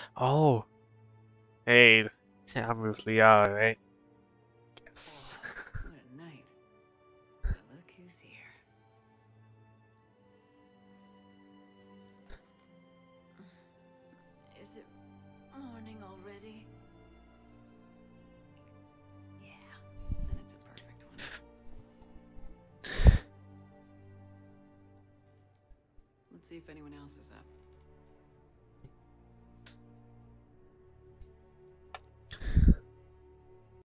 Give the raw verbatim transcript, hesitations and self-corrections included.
Oh, hey, I'm with Leah, right? Yes. What a night. But look who's here. Is it morning already? Yeah, and it's a perfect one. Let's see if anyone else is up.